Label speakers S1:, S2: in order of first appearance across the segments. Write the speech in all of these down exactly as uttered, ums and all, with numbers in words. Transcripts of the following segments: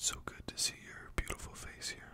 S1: so good to see your beautiful face here.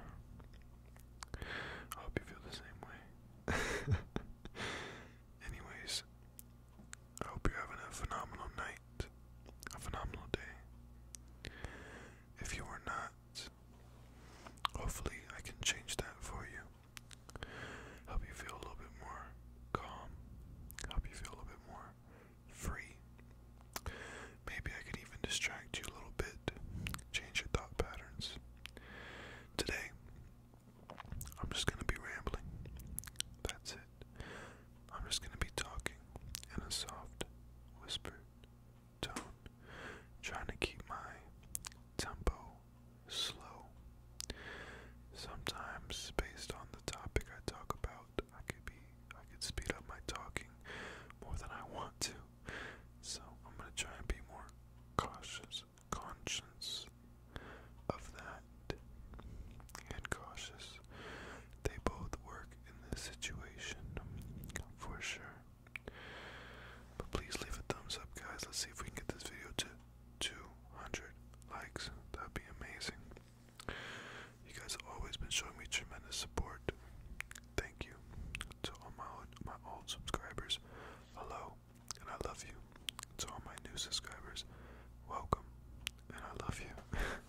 S1: I hope you feel the same way. Anyways, I hope you're having a phenomenal night, a phenomenal day. If you are not, hopefully I can change that for you. Help you feel a little bit more calm, help you feel a little bit more free. Maybe I could even distract you a little bit, change your thought patterns. Today, I'm just going to be rambling. That's it. I'm just going to be talking in a soft, whispered tone, trying to keep my tempo slow. Sometimes, based on the topic I talk about, I could be, I could speed up my talking more than I want to. So I'm gonna try and be more cautious, conscious of that, and cautious. They both work in this situation, for sure. But please leave a thumbs up, guys. Let's see if we can get this video to two hundred likes. That'd be amazing. You guys have always been showing me tremendous support. Thank you to all my old, my old subscribers. Hello, and I love you. To all my new subscribers, welcome, and I love you.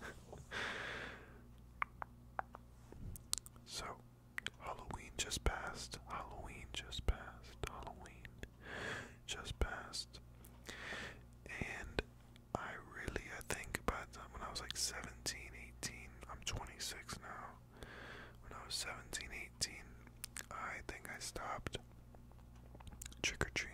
S1: So, Halloween just passed. Halloween just passed. Halloween just passed. And I really, I think by the time when I was like seventeen, eighteen, I'm twenty-six now. When I was seventeen, eighteen, I think I stopped trick-or-treating.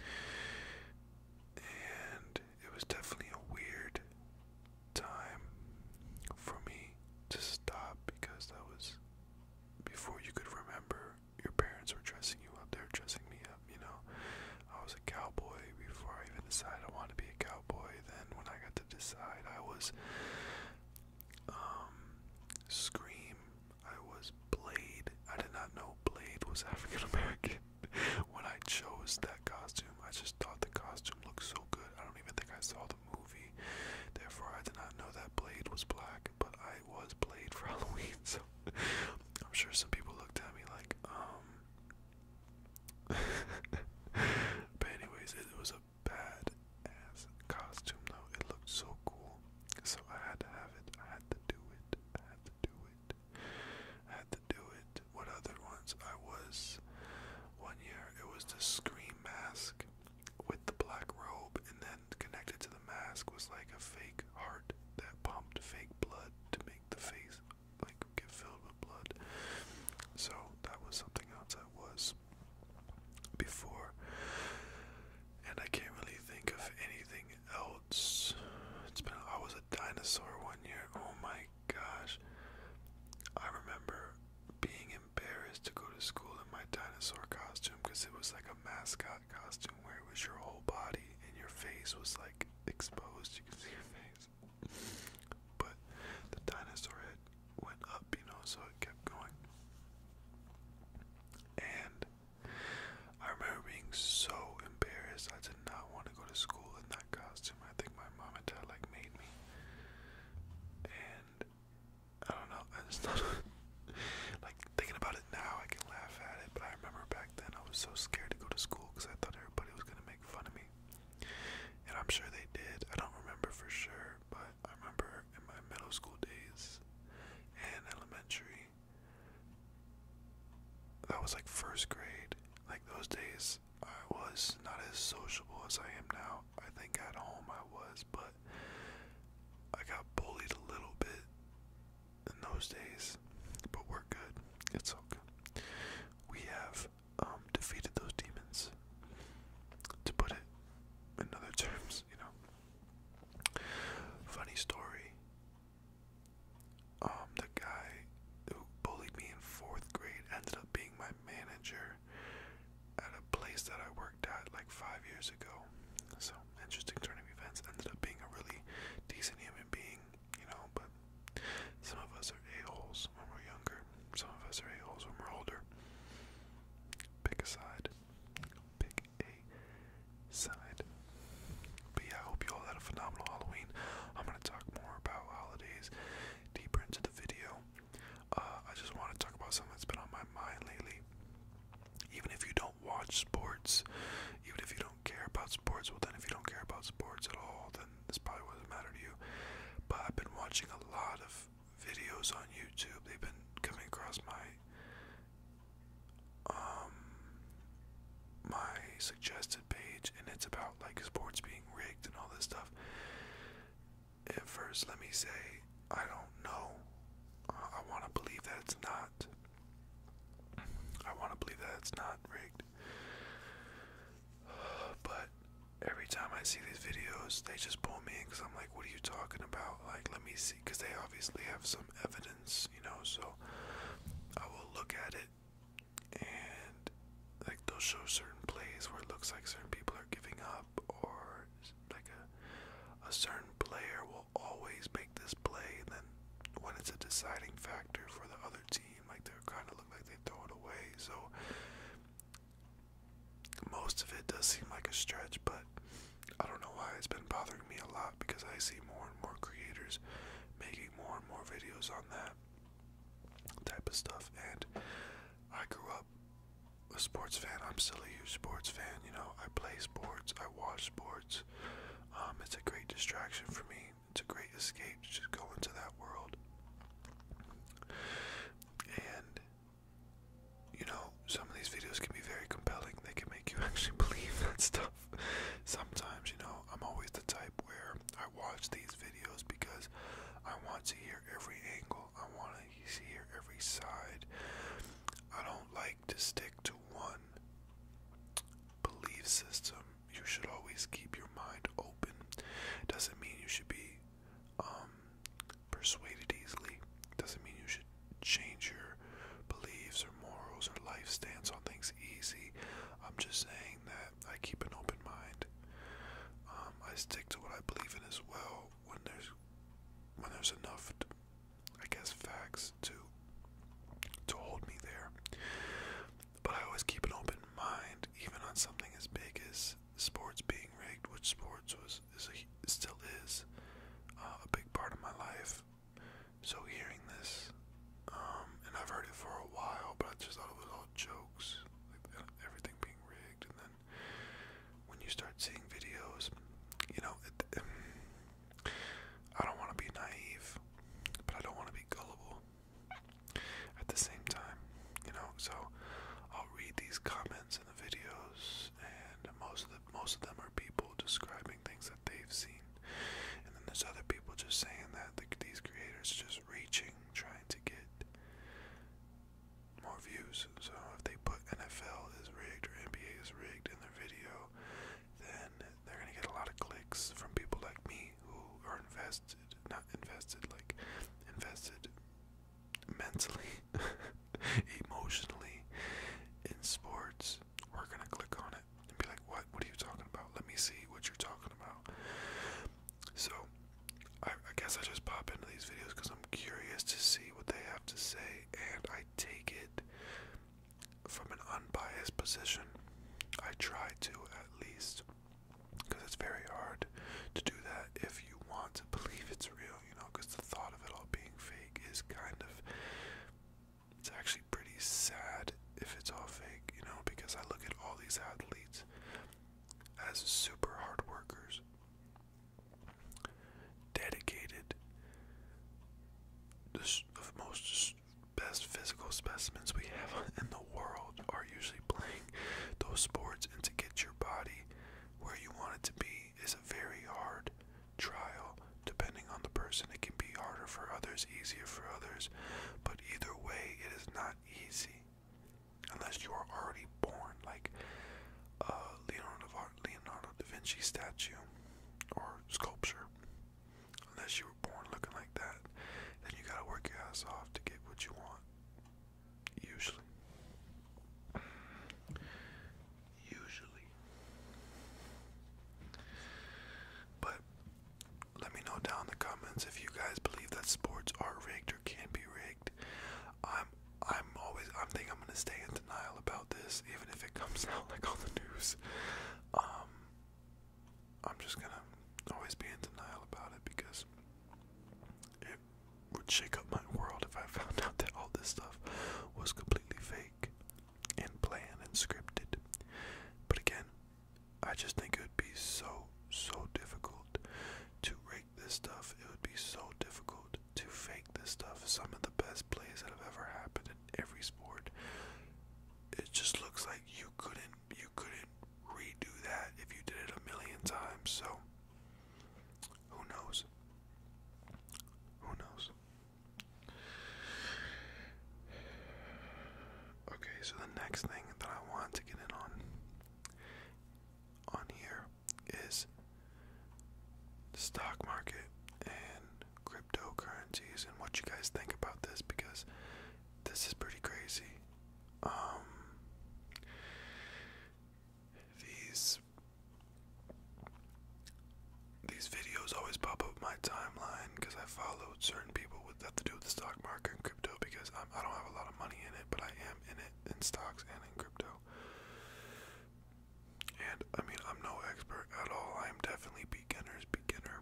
S1: And it was definitely a weird time for me to stop, because that was before you could remember your parents were dressing you up. They were dressing me up, you know. I was a cowboy before I even decided I wanted to be a cowboy. Then when I got to decide, I was um, Scream. I was Blade. I did not know Blade was African American. When I chose that costume, I just thought the costume looked so good. I don't even think I saw the movie. Therefore, I did not know that Blade was black, but I was Blade for Halloween. So I'm sure some people looked at me like, um. But anyways, it, it was a bad ass costume though. It looked so cool. So I had to have it. I had to do it. I had to do it. I had to do it. What other ones? I was one year, it was the Scream mask with the black robe, and then connected to the mask was like a fake heart that pumped fake blood to make the face like get filled with blood. So that was something else I was before, and I can't really think of anything else. It's been I was a dinosaur one year. Oh my gosh, I remember being embarrassed to go to school in my dinosaur costume, because it was like a mascot costume where it was your whole body and your face was like exposed. You could see your face, but the dinosaur head went up, you know, so it kept going. And I remember being so embarrassed. I did not want to go to school in that costume. I think my mom and dad like made me. And I don't know, I just thought like thinking about it now, I can laugh at it, but I remember back then I was so scared to go to school because I thought everybody was gonna make fun of me. And I'm sure they did. I don't remember for sure, but I remember in my middle school days and elementary, that was like first grade. Like those days, I was not as sociable as I am now. I think at home I was, but I got bullied a little bit in those days. But we're good. It's all good. We have um, defeated those demons, to put it in other terms, you know. Funny story. Um, the guy who bullied me in fourth grade ended up being my manager at a place that I worked at like five years ago. So, interesting turn of events. Ended up being a really decent human being, you know, but some of us are a-holes. sports. Even if you don't care about sports, well then if you don't care about sports at all, then this probably doesn't matter to you. But I've been watching a lot of videos on YouTube. They've been coming across my um my suggested page, and it's about like sports being rigged and all this stuff. At first, let me say, I don't know. Uh, I want to believe that it's not. I want to believe that it's not rigged. But every time I see these videos, they just pull me in because I'm like, what are you talking about? Like, let me see, because they obviously have some evidence, you know, so I will look at it, and like they'll show certain plays where it looks like certain people are giving up, or like a, a certain player will always make this play, and then when it's a deciding factor for the other team, like they're kind of look like they throw it away. So most of it does seem like a stretch, but I don't know why it's been bothering me a lot, because I see more and more creators making more and more videos on that type of stuff. And I grew up a sports fan. I'm still a huge sports fan. You know, I play sports, I watch sports. Um, it's a great distraction for me. It's a great escape to just go into that world. And you know, some of these videos can be very compelling. They can make you actually believe that stuff. Sometimes, you know, I'm always the type where I watch these videos because I want to hear every angle. I want to hear every side. I don't like to stick to one belief system. You should always keep your mind open. Doesn't mean you should be um, persuaded easily. Doesn't mean you should change your beliefs or morals or life stance on things easy. I'm just saying that I keep an open mind. Um, I stick to what I believe in as well when there's when there's enough, I guess, facts to to hold me there. But I always keep an open mind, even on something as big as sports being rigged, which sports was is a, still is uh, a big part of my life. So hearing this, um, and I've heard it for a while, but I just thought it was all jokes, like everything being rigged. And then when you start seeing videos, you know, it, it, I don't want to be naive, but I don't want to be gullible at the same time, you know. So I'll read these comments in the videos, and most of the most of them are people describing things that they've seen, and then there's other people just saying that the, these creators are just reaching, trying to get more views. So if they put N F L is rigged or N B A is rigged in their video, then they're gonna get a lot of clicks from people like me who are invested, not invested, like invested mentally, emotionally in sports. We're gonna click on it and be like, what? What are you talking about? Let me see what you're talking about. So I, I guess I just pop into these videos because I'm curious to see what they have to say, and I take it from an unbiased position. I try to, at least, because it's very hard to do that if you want to believe it's real, you know, because the thought of it all being fake is kind of, it's actually pretty sad if it's all fake, you know, because I look at all these athletes as super hard workers, dedicated, the most best physical specimens we have in the world are usually playing those sports, and to get your body where you want it to be is a very hard trial. Depending on the person, it can be harder for others, easier for others, but either way, it is not easy unless you are already born like uh, Leonardo, Leonardo da Vinci statue or sculpture. Unless you were born looking like that, then you gotta work your ass off to get what you want. Usually. Usually. But let me know down in the comments if you guys believe that sports are rigged or can be rigged. I'm I'm always I'm think I'm gonna stay in denial about this, even if it comes out like on the news. Um I'm just gonna always be in denial about it, because it would shake up my world if I found out that all this stuff was completely fake and planned and scripted. But I just think it would be so, so difficult to rate this stuff. It would be so difficult to fake this stuff. Some of the best plays that have ever happened in every sport. It just looks like you couldn't, you couldn't redo that if you did it a million times. So, who knows? Who knows? Okay, so the next thing that I want to get in on on here is the stock market and cryptocurrencies and what you guys think about this, because this is pretty crazy. Um, these these videos always pop up my timeline because I followed certain people with that to do with the stock market and crypto, because I'm, I don't have a lot of money in it, but I am in it in stocks and in crypto. And I mean, I'm no expert at all. I am definitely beginner's beginner.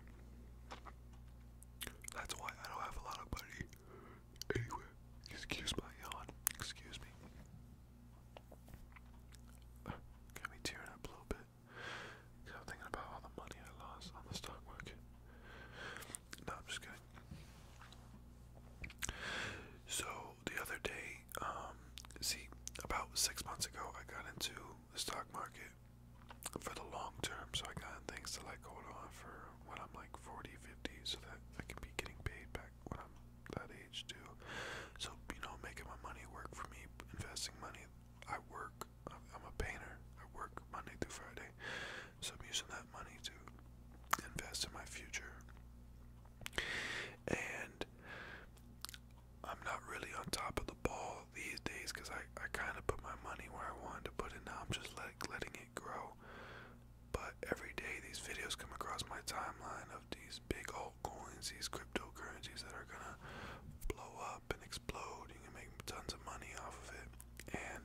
S1: That's why I don't have a lot of money. Anyway, excuse my yawn. Excuse me. Got me tearing up a little bit. Cause I'm thinking about all the money I lost on the stock market. No, I'm just kidding. So the other day, um, see, about six months ago, I got into the stock market for the long term. So I got things to like hold on for when I'm like forty, fifty, so that I can be getting paid back when I'm that age too. So, you know, making my money work for me, investing money. I work, I'm a painter. I work Monday through Friday. So I'm using that money to invest in my future. And I'm not really on top of the ball these days because I, I kind of put my money where I wanted to put it. Now I'm just like letting it grow. But every day these videos come across my timeline of these big altcoins, these cryptocurrencies that are gonna blow up and explode. You can make tons of money off of it. And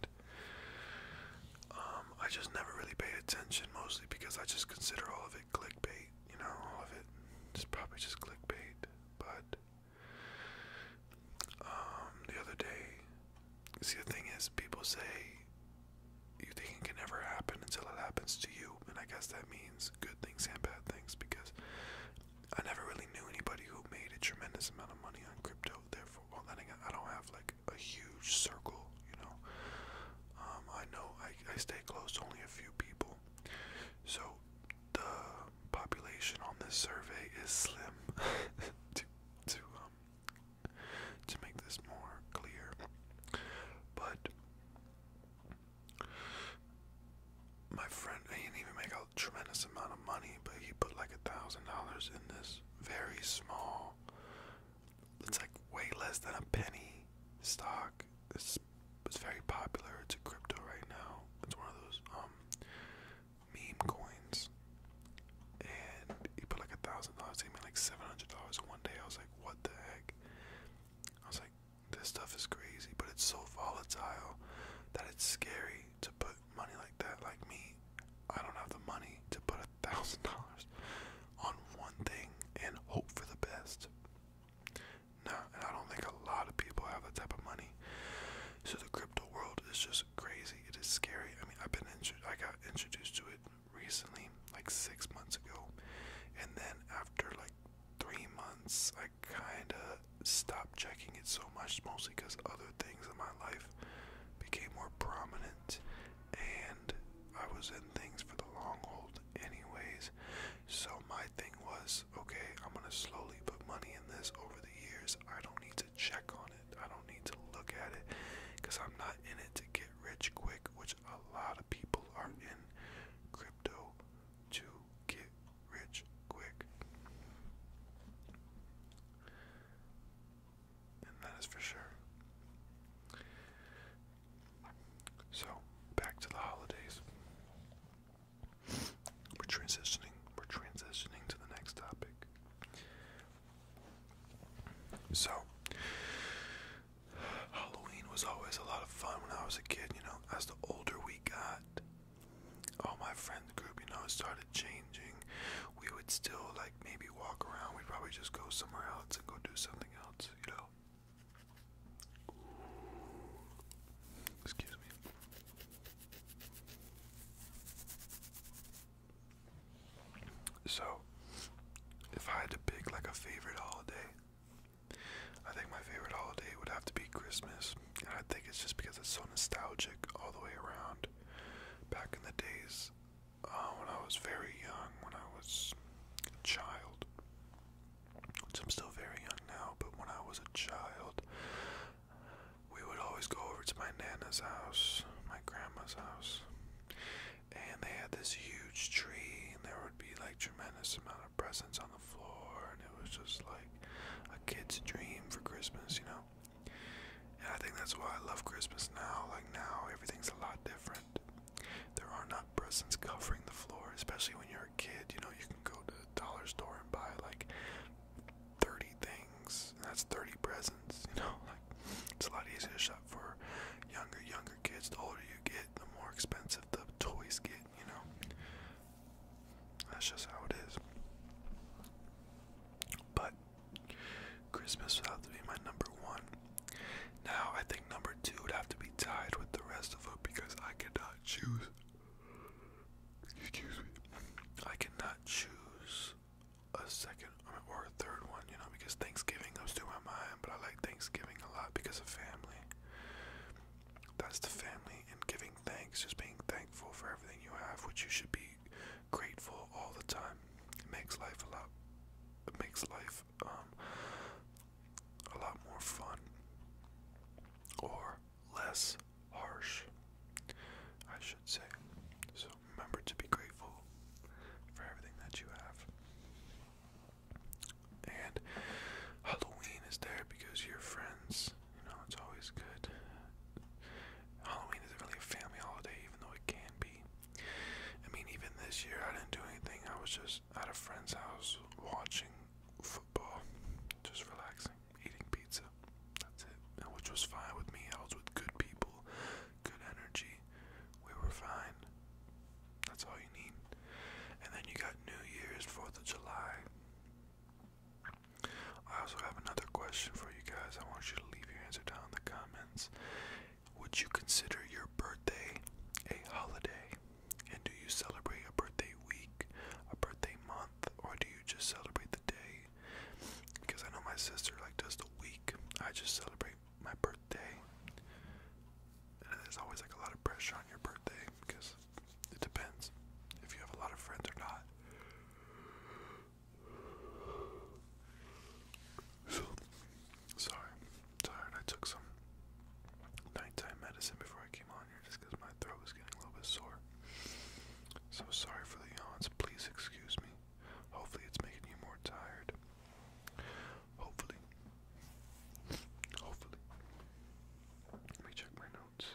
S1: um, I just never really paid attention, mostly because I just consider all of it clickbait. You know, all of it is probably just clickbait. But um, the other day, see, the thing is, people say you think it can never happen until it happens to you, and I guess that means good things and bad things, because I never really knew anybody who made a tremendous amount of money on crypto. Therefore, well, then again, I don't have like a huge circle, you know. Um, I know I, I stay close to only a few people, so the population on this survey is slim. to to um to make this more clear, but my friend, he didn't even make a tremendous amount of money, but he put like a thousand dollars in this very small, it's like way less than a penny stock. It's, it's very popular. It's a crypto right now. It's one of those um meme coins. And he put like a thousand dollars. He made like seven hundred dollars in one day. I was like, what the heck? I was like, this stuff is crazy, but it's so volatile that it's scary to put money like that. Like me, I don't have the money to put a thousand dollars on one thing and hope for the best. No, and I don't think a lot of people have that type of money. So the crypto world is just crazy. It is scary. I mean, I've been intro- I got introduced to it recently, like six months ago, and then after like three months, I kind of stopped checking it so much, mostly because other things in my life became more prominent, and I was in things for the long hold anyways. So my thing was, okay, I'm gonna slowly put money in this over the years. I don't need to check on it. I don't need to look at it, because I'm not in it to get rich quick, which a lot of people are in crypto to get rich quick. And that is for sure. So, back to the holidays. We're transitioning, we're transitioning to the next topic. So, Halloween was always a lot of fun when I was a kid, you know. As the older we got, all my friend group, you know, started changing. We would still, like, maybe walk around. We'd probably just go somewhere else and go do something else, you know. Excuse me. So, if I had to pick like a favorite holiday, I think my favorite holiday would have to be Christmas. And I think it's just because it's so nostalgic all the way around. Back in the days, uh, when I was very young, when I was a child, which I'm still very young now, but when I was a child, we would always go over to my Nana's house, my grandma's house, and they had this huge tree, and there would be like tremendous amount of presents on the floor, and it was just like a kid's dream for Christmas, you know. And I think that's why I love Christmas now. Like now, everything's a lot different. There are not presents covering the floor, especially when you're a kid. You know, you can go to the dollar store and buy like thirty things, and that's thirty presents. You know, like it's a lot easier to shop for younger, younger kids. The older you get, the more expensive the toys get. You know, that's just how it is. But Christmas would have to be my number one. Now, I think number two would have to be tied with the rest of them because I cannot choose. Excuse me. I cannot choose a second or a third one, you know, because Thanksgiving goes through my mind, but I like Thanksgiving a lot because of family. That's the family and giving thanks, just being thankful for everything you have, which you should be grateful all the time. It makes life a lot, it makes life um, a lot more fun. Or less harsh, I should say. So remember to be grateful for everything that you have. And Halloween is there because you're friends. You know, it's always good. Halloween isn't really a family holiday, even though it can be. I mean, even this year, I didn't do anything. I was just at a friend's house watching football, just relaxing, eating pizza. That's it. And which was fine with me. I was with good people, good energy. We were fine. That's all you need. And then you got New Year's, fourth of July. I also have another question for you guys. I want you to leave your answer down in the comments. Would you consider your birthday a holiday? And do you celebrate a birthday week, a birthday month, or do you just celebrate the day? Because I know my sister like does the week. I just celebrate my birthday. And there's always like a lot of pressure on your birthday because it depends if you have a lot of friends or not. So, sorry, tired. I took some nighttime medicine before I came on here just because my throat was getting a little bit sore. So sorry for the yawns. Please excuse me. Hopefully it's making you more tired. Hopefully. Hopefully. Let me check my notes.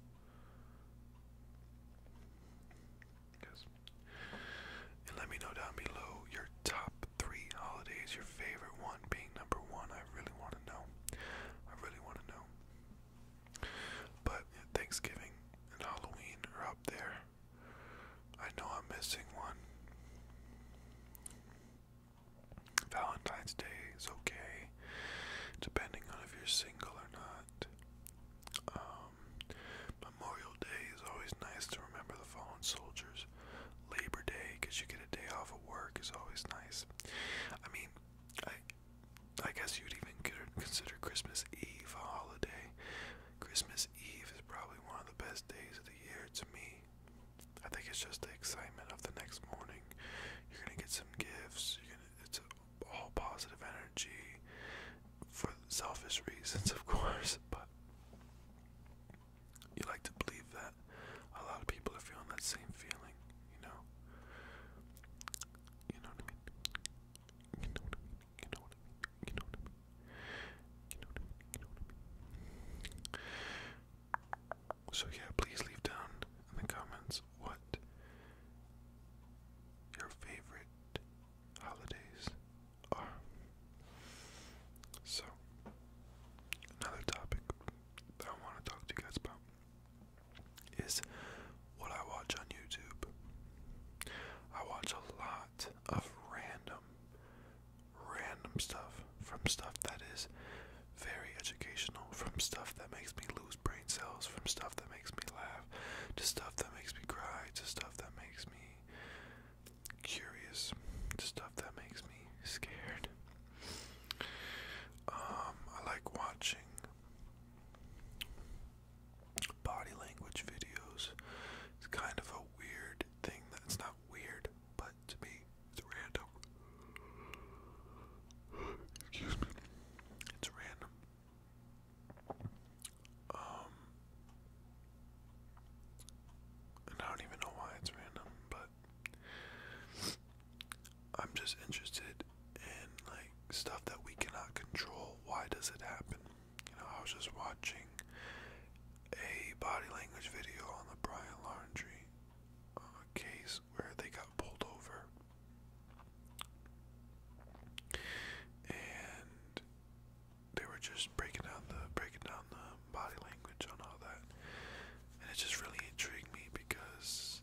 S1: Yes. And let me know down below your top three holidays, your favorite one being number one. I really want to know. I really want to know. But Thanksgiving and Halloween are up there. I know I'm missing one. Valentine's Day is okay, depending on if you're single or not. Um, Memorial Day is always nice to remember the fallen soldiers. Labor Day, because you get a day off of work, is always nice. I mean, I I guess you'd even consider Christmas Eve a holiday. Christmas Eve is probably one of the best days of the year to me. I think it's just the excitement of the next morning. You're gonna get some gifts. You're gonna, it's all positive energy. just interested in like stuff that we cannot control. Why does it happen? You know, I was just watching a body language video on the Brian Laundrie uh, case where they got pulled over, and they were just breaking down the breaking down the body language on all that, and it just really intrigued me because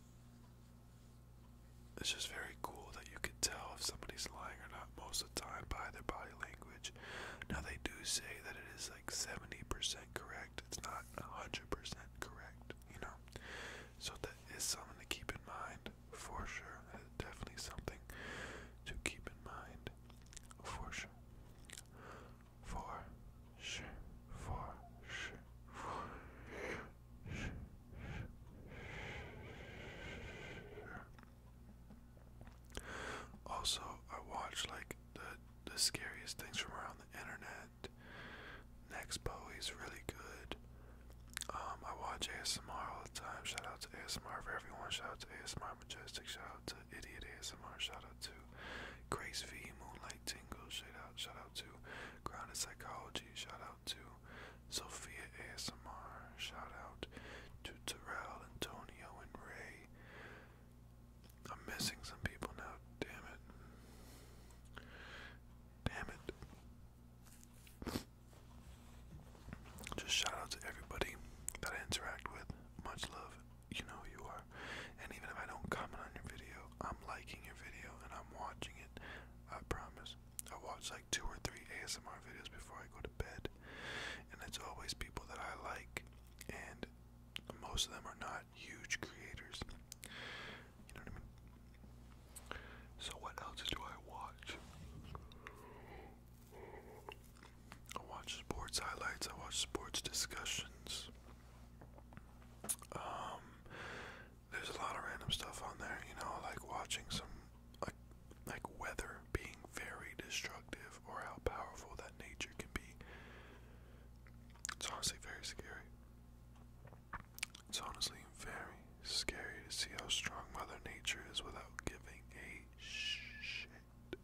S1: it's just very cool that you can tell if somebody's lying or not most of the time by their body language. Now they do say that it is like seventy percent correct. It's not one hundred percent correct, you know. So that is something to keep in mind for sure. That is definitely something to keep in mind for sure. For sure. For sure. For sure. Also, I watch like the the scariest things from around the internet. Next Bowie's really good. Um, I watch A S M R all the time. Shout out to A S M R for everyone. Shout out to A S M R Majestic. Shout out to Idiot A S M R. Shout out to Grace V, Moonlight Tingle. Shout out, shout out to Grounded Psychology. Shout out to Sophia A S M R. Shout out to Terrell, Antonio, and Ray. I'm missing some people now. Damn it. Damn it. Just shout out to everybody that I interact with. Much love. You know who you are. And even if I don't comment on your video, I'm liking your video and I'm watching it. I promise. I watch like two or three A S M R videos before I go to bed. And it's always people that I like. And most of them are not huge creators. You know what I mean? So what else do I watch? I watch sports highlights. I watch sports discussions. Um, there's a lot of random stuff on there. You know, like watching some like like weather being very destructive, or how powerful that nature can be. It's honestly very scary. It's honestly very scary to see how strong Mother Nature is without giving a shit.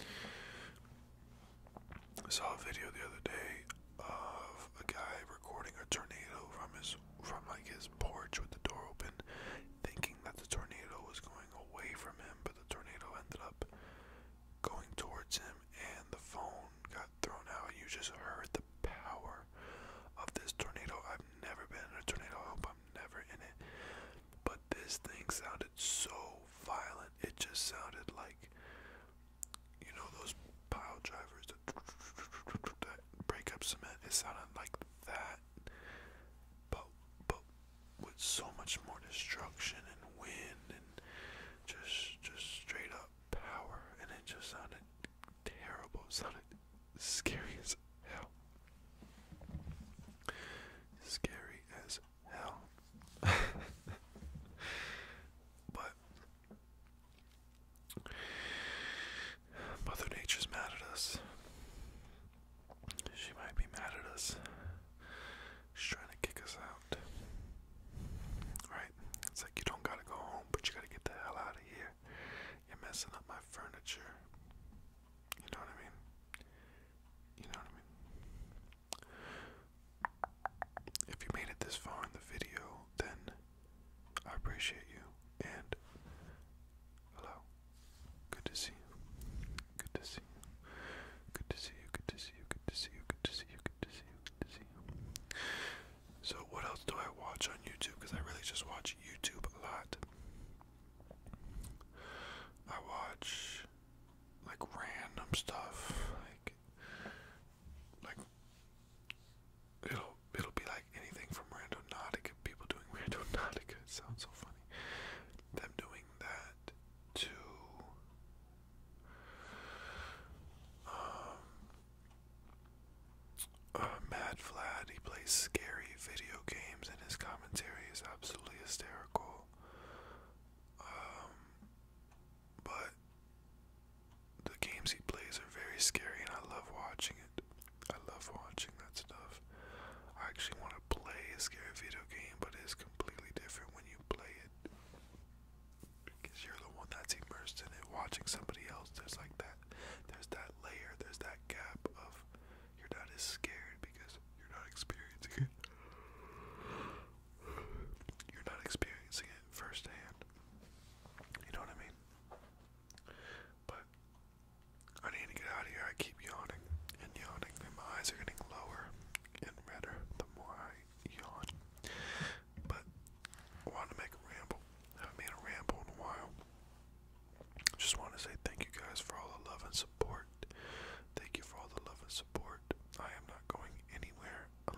S1: I saw a video the other day of a guy recording a tornado from his from like his porch with the door open, thinking that the tornado was going away from him, but the tornado ended up going towards him, and the phone got thrown out. You just heard the power of this tornado. I've never been in a tornado. I hope I'm never in it. But this thing sounded so violent. It just sounded like, you know, those pile drivers that, that break up cement. It sounded like that, but but with so much more destruction and wind and just just straight up power, and it just sounded terrible. It sounded scary as hell. Scary as hell. But Mother Nature's mad at us. She might be mad at us. She's trying to kick us out. Right? It's like you don't gotta go home, but you gotta get the hell out of here. You're messing up my furniture. You know what I mean? You know what I mean? If you made it this far in the video, then I appreciate you. And hello. Good to see you. Good to see you. Good to see you. Good to see you. Good to see you. Good to see you. Good to see you. Good to see you. So what else do I watch on YouTube? Because I really just watch YouTube a lot. I watch like random stuff, like like it'll it'll be like anything from Randonautica, people doing Randonautica. It sounds so funny. Them doing that to um uh, Mad Vlad. He plays scary video games and his commentary is absolutely hysterical. Um but the games he plays are very scary, and I love watching it. I love watching that stuff. I actually want to play a scary video game, but it's completely different when you play it, because you're the one that's immersed in it. Watching somebody else do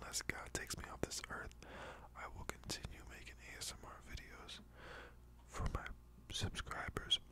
S1: unless God takes me off this earth, I will continue making A S M R videos for my subscribers,